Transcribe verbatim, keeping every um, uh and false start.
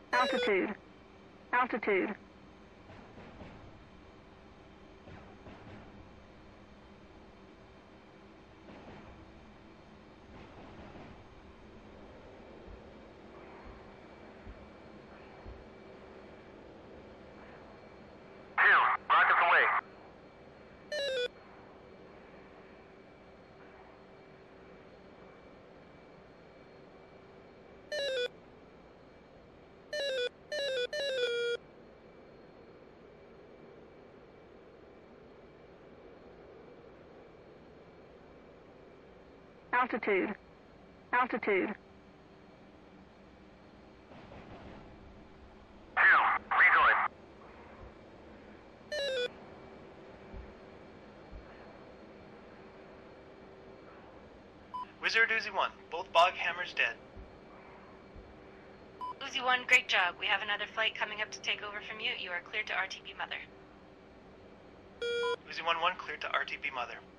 Altitude. Altitude. Altitude. Altitude. Wizard Uzi one, both bog hammers dead. Uzi one, great job. We have another flight coming up to take over from you. You are cleared to R T B Mother. Uzi one one, cleared to R T B Mother.